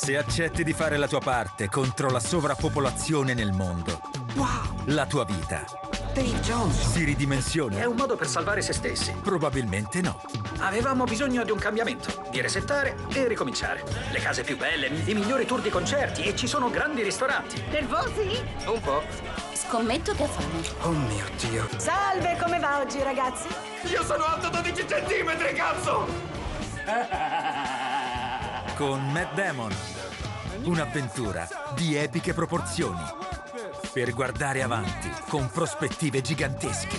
Se accetti di fare la tua parte contro la sovrappopolazione nel mondo, la tua vita Dave Johnson si ridimensiona. è un modo per salvare se stessi. Probabilmente no. Avevamo bisogno di un cambiamento, di resettare e ricominciare. Le case più belle, i migliori tour di concerti e ci sono grandi ristoranti. Nervosi? Un po'. Scommetto che ha fame. Oh mio Dio. Salve, come va oggi, ragazzi? Io sono alto 12 centimetri, cazzo! Con Matt Damon. Un'avventura di epiche proporzioni. Per guardare avanti con prospettive gigantesche.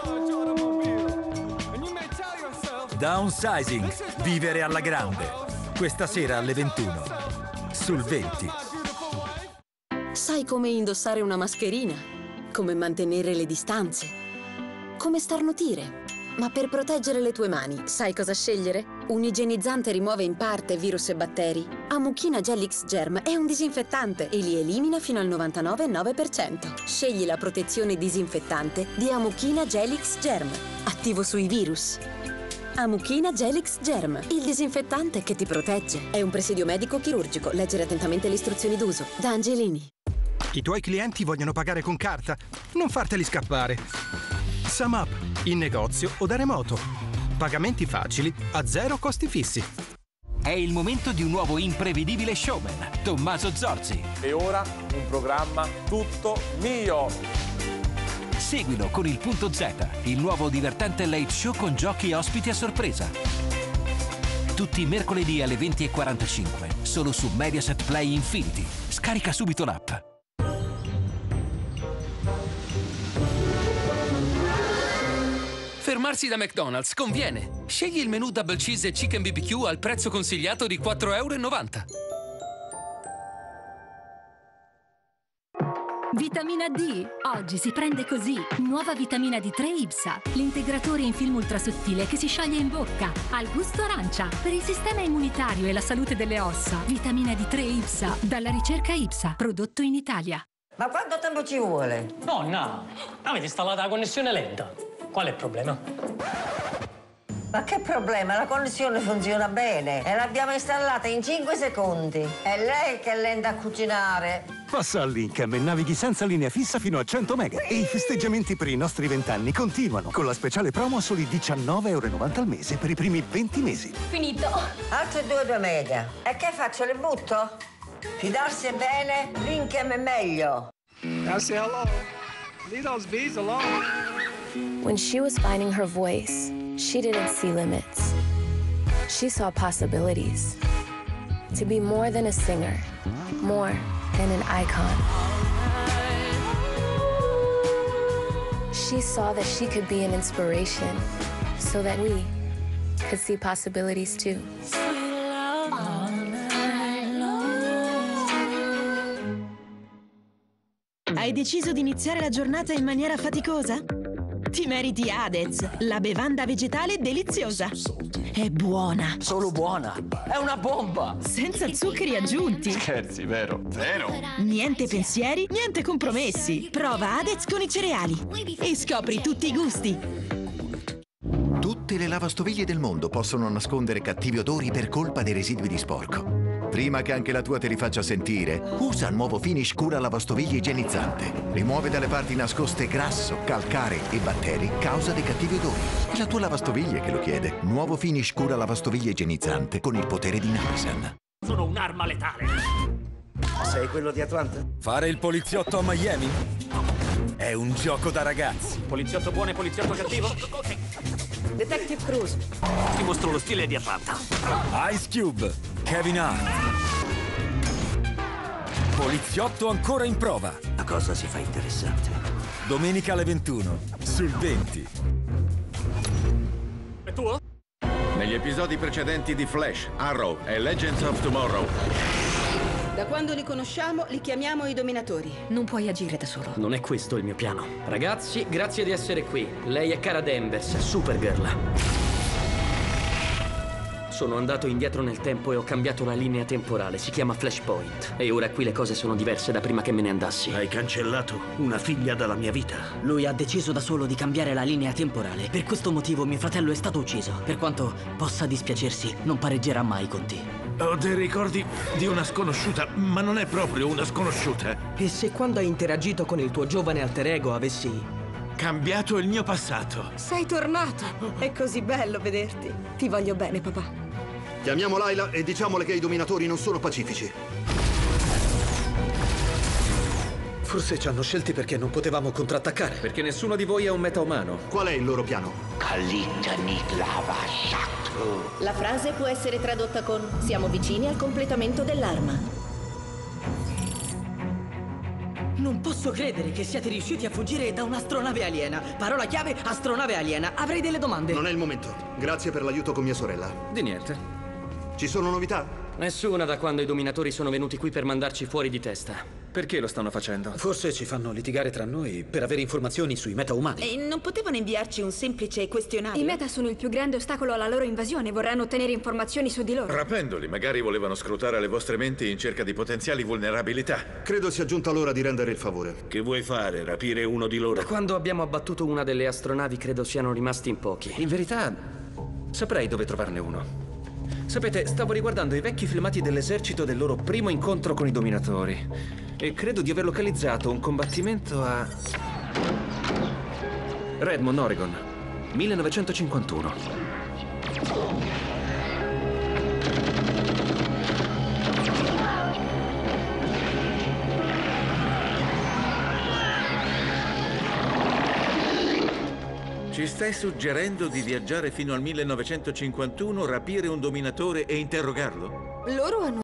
Downsizing. Vivere alla grande. Questa sera alle 21. Sul 20. Sai come indossare una mascherina, come mantenere le distanze, come starnutire. Ma per proteggere le tue mani, sai cosa scegliere? Un igienizzante rimuove in parte virus e batteri. Amuchina Gel X Germ è un disinfettante e li elimina fino al 99,9%. Scegli la protezione disinfettante di Amuchina Gel X Germ, attivo sui virus. Amuchina Gel X Germ, il disinfettante che ti protegge. È un presidio medico chirurgico. Leggere attentamente le istruzioni d'uso. Da Angelini. I tuoi clienti vogliono pagare con carta? Non farteli scappare. SumUp, in negozio o da remoto. Pagamenti facili, a zero costi fissi. È il momento di un nuovo imprevedibile showman, Tommaso Zorzi. E ora un programma tutto mio. Seguilo con il Punto Z, il nuovo divertente late show con giochi e ospiti a sorpresa. Tutti i mercoledì alle 20:45, solo su Mediaset Play Infinity. Scarica subito l'app. Fermarsi da McDonald's conviene. Scegli il menù Double Cheese e Chicken BBQ al prezzo consigliato di €4,90. Vitamina D. Oggi si prende così. Nuova vitamina D3 Ipsa. L'integratore in film ultrasottile che si scioglie in bocca. Al gusto arancia. Per il sistema immunitario e la salute delle ossa. Vitamina D3 Ipsa. Dalla ricerca Ipsa. Prodotto in Italia. Ma quanto tempo ci vuole? Nonna, avete installato la connessione lenta. Qual è il problema? Ma che problema? La connessione funziona bene e l'abbiamo installata in 5 secondi. È lei che è lenta a cucinare. Passa all'Incam e navighi senza linea fissa fino a 100 mega. E i festeggiamenti per i nostri 20 anni continuano con la speciale promo a soli €19,90 al mese per i primi 20 mesi. Finito. Altre 2 mega. E che faccio? Le butto? Fidarsi è bene, l'Incam è meglio. Now say hello. Leave those bees alone. When she was finding her voice, she didn't see limits. She saw possibilities. To be more than a singer, more than an icon. She saw that she could be an inspiration, so that we could see possibilities too. Hai deciso di iniziare la giornata in maniera faticosa? Ti meriti Adez, la bevanda vegetale deliziosa. È buona. Solo buona. È una bomba. Senza zuccheri aggiunti. Scherzi, vero? Vero? Niente pensieri, niente compromessi. Prova Adez con i cereali e scopri tutti i gusti. Tutte le lavastoviglie del mondo possono nascondere cattivi odori per colpa dei residui di sporco. Prima che anche la tua te li faccia sentire, usa il nuovo Finish Cura lavastoviglie igienizzante. Rimuove dalle parti nascoste grasso, calcare e batteri causa dei cattivi odori. È la tua lavastoviglie che lo chiede. Nuovo Finish Cura lavastoviglie igienizzante con il potere di Napisan. Sono un'arma letale. Sei quello di Atlanta? Fare il poliziotto a Miami è un gioco da ragazzi. Poliziotto buono e poliziotto cattivo? Detective Cruz. Ti mostro lo stile di Atlanta. Ice Cube, Kevin Hart. Poliziotto ancora in prova. La cosa si fa interessante. Domenica alle 21, sul 20. È tuo? Negli episodi precedenti di Flash, Arrow e Legends of Tomorrow. Da quando li conosciamo, li chiamiamo i dominatori. Non puoi agire da solo. Non è questo il mio piano. Ragazzi, grazie di essere qui. Lei è Cara Danvers, Supergirl. Sono andato indietro nel tempo e ho cambiato la linea temporale. Si chiama Flashpoint. E ora qui le cose sono diverse da prima che me ne andassi. Hai cancellato una figlia dalla mia vita. Lui ha deciso da solo di cambiare la linea temporale. Per questo motivo mio fratello è stato ucciso. Per quanto possa dispiacersi, non pareggerà mai con te. Ho dei ricordi di una sconosciuta, ma non è proprio una sconosciuta. E se quando hai interagito con il tuo giovane alter ego avessi cambiato il mio passato? Sei tornato. È così bello vederti. Ti voglio bene, papà. Chiamiamo Layla e diciamole che i dominatori non sono pacifici. Forse ci hanno scelti perché non potevamo contrattaccare. Perché nessuno di voi è un metaumano. Qual è il loro piano? La frase può essere tradotta con siamo vicini al completamento dell'arma. Non posso credere che siate riusciti a fuggire da un'astronave aliena. Parola chiave, astronave aliena. Avrei delle domande. Non è il momento. Grazie per l'aiuto con mia sorella. Di niente. Ci sono novità? Nessuna da quando i dominatori sono venuti qui per mandarci fuori di testa. Perché lo stanno facendo? Forse ci fanno litigare tra noi per avere informazioni sui metaumani. E non potevano inviarci un semplice questionario? I meta sono il più grande ostacolo alla loro invasione. Vorranno ottenere informazioni su di loro. Rapendoli, magari volevano scrutare le vostre menti in cerca di potenziali vulnerabilità. Credo sia giunta l'ora di rendere il favore. Che vuoi fare? Rapire uno di loro? Da quando abbiamo abbattuto una delle astronavi credo siano rimasti in pochi. In verità, saprei dove trovarne uno. Sapete, stavo riguardando i vecchi filmati dell'esercito del loro primo incontro con i dominatori e credo di aver localizzato un combattimento a Redmond, Oregon, 1951. Ci stai suggerendo di viaggiare fino al 1951, rapire un dominatore e interrogarlo? Loro hanno